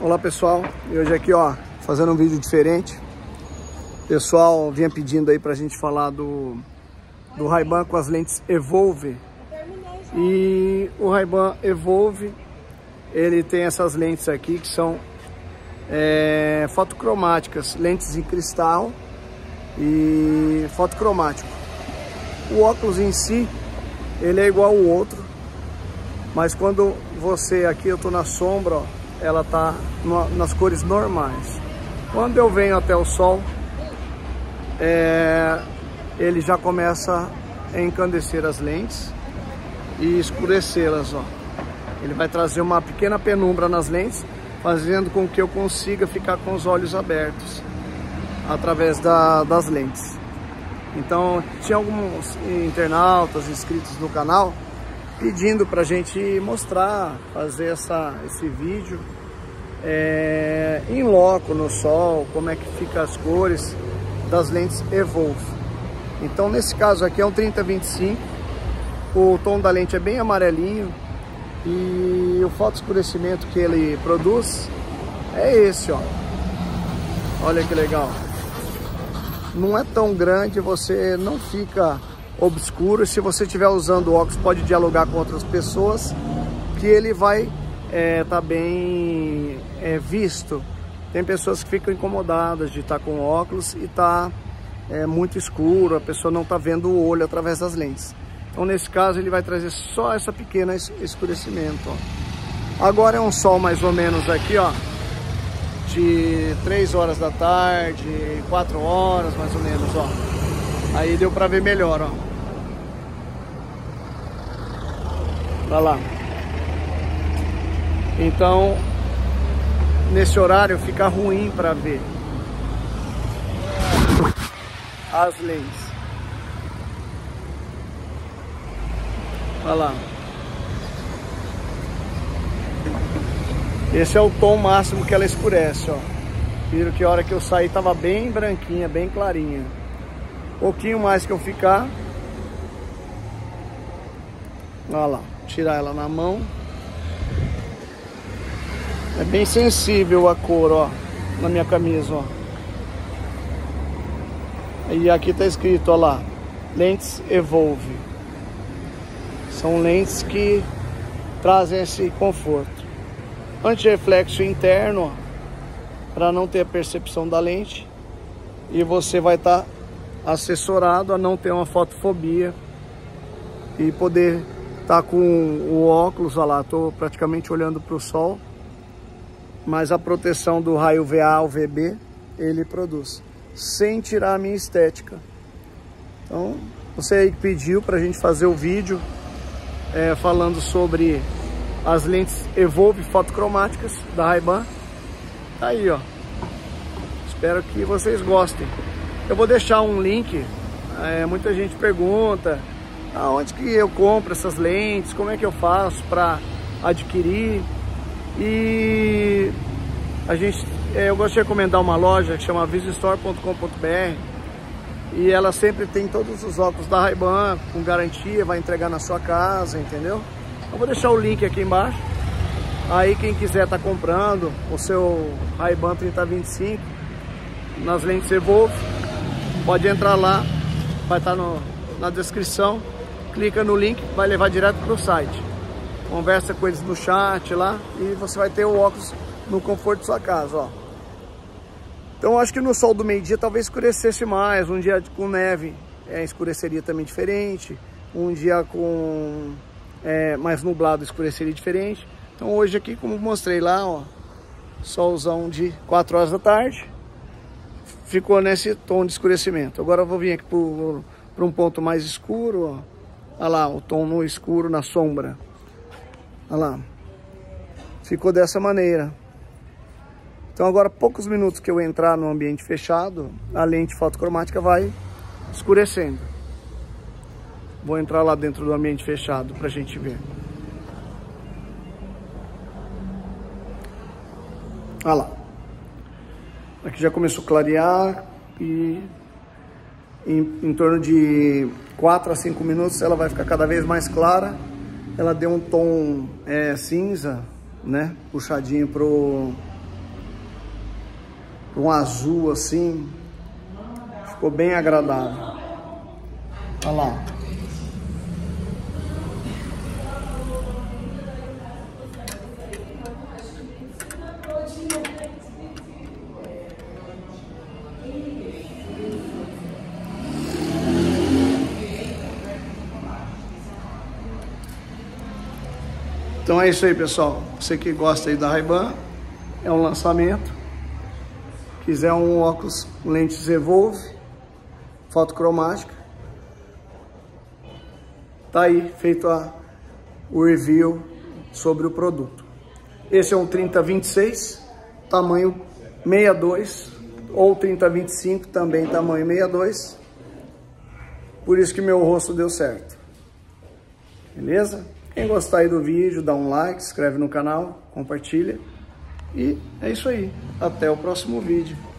Olá pessoal, e hoje aqui fazendo um vídeo diferente. O pessoal vinha pedindo aí pra gente falar do Ray-Ban com as lentes Evolve. E o Ray-Ban Evolve, ele tem essas lentes aqui que são fotocromáticas, lentes em cristal e fotocromático. O óculos em si, ele é igual ao outro, mas quando você, aqui eu tô na sombra, ela tá nas cores normais. Quando eu venho até o sol, ele já começa a encandecer as lentes e escurecê-las, Ele vai trazer uma pequena penumbra nas lentes, fazendo com que eu consiga ficar com os olhos abertos através das lentes. Então, tinha alguns internautas inscritos no canal pedindo pra gente mostrar, fazer esse vídeo em loco no sol, como é que fica as cores das lentes Evolve. Então, nesse caso aqui é um 30-25, o tom da lente é bem amarelinho e o fotoescurecimento que ele produz é esse, Olha que legal. Não é tão grande, você não fica obscuro. Se você estiver usando o óculos, pode dialogar com outras pessoas, que ele vai tá bem visto. Tem pessoas que ficam incomodadas de estar com óculos e tá muito escuro, a pessoa não tá vendo o olho através das lentes. Então nesse caso ele vai trazer só essa pequena escurecimento, Agora é um sol mais ou menos aqui, de 3 horas da tarde, 4 horas mais ou menos, Aí deu pra ver melhor, Olha lá. Então, nesse horário fica ruim pra ver as lentes. Olha lá. Esse é o tom máximo que ela escurece, Viram que a hora que eu saí tava bem branquinha, bem clarinha. Pouquinho mais que eu ficar. Olha lá, tirar ela na mão. É bem sensível a cor, na minha camisa, E aqui tá escrito, olha lá, lentes Evolve. São lentes que trazem esse conforto. Antirreflexo interno, para não ter a percepção da lente. E você vai estar assessorado a não ter uma fotofobia e poder estar com o óculos, olha lá, estou praticamente olhando para o sol, mas a proteção do raio VA ou VB ele produz, sem tirar a minha estética. Então, você aí pediu para a gente fazer o vídeo falando sobre as lentes Evolve fotocromáticas da Ray-Ban. Tá aí, Espero que vocês gostem. Eu vou deixar um link. Muita gente pergunta aonde que eu compro essas lentes, como é que eu faço para adquirir. E eu gosto de recomendar uma loja que chama visistore.com.br, e ela sempre tem todos os óculos da Ray-Ban com garantia, vai entregar na sua casa, entendeu? Eu vou deixar o link aqui embaixo. Aí quem quiser estar comprando o seu Ray-Ban 30-25 nas lentes Evolve, pode entrar lá, vai estar na descrição, clica no link, vai levar direto para o site. Conversa com eles no chat lá e você vai ter o óculos no conforto de sua casa, Então acho que no sol do meio-dia talvez escurecesse mais, um dia com neve escureceria também diferente, um dia com mais nublado escureceria diferente. Então hoje aqui, como mostrei lá, solzão de 4 horas da tarde, ficou nesse tom de escurecimento. Agora eu vou vir aqui para um ponto mais escuro, Olha lá, o tom no escuro, na sombra. Olha lá. Ficou dessa maneira. Então agora, poucos minutos que eu entrar no ambiente fechado, a lente fotocromática vai escurecendo. Vou entrar lá dentro do ambiente fechado pra gente ver. Olha lá. Aqui já começou a clarear e em torno de 4 a 5 minutos ela vai ficar cada vez mais clara. Ela deu um tom cinza, né? Puxadinho um azul assim, ficou bem agradável. Olha lá. Então é isso aí, pessoal. Você que gosta aí da Ray-Ban, é um lançamento. Quiser um óculos lentes Evolve, fotocromática, tá aí feito o review sobre o produto. Esse é um 30-26, tamanho 62, ou 30-25, também tamanho 62. Por isso que meu rosto deu certo. Beleza? Quem gostar aí do vídeo, dá um like, se inscreve no canal, compartilha. E é isso aí. Até o próximo vídeo.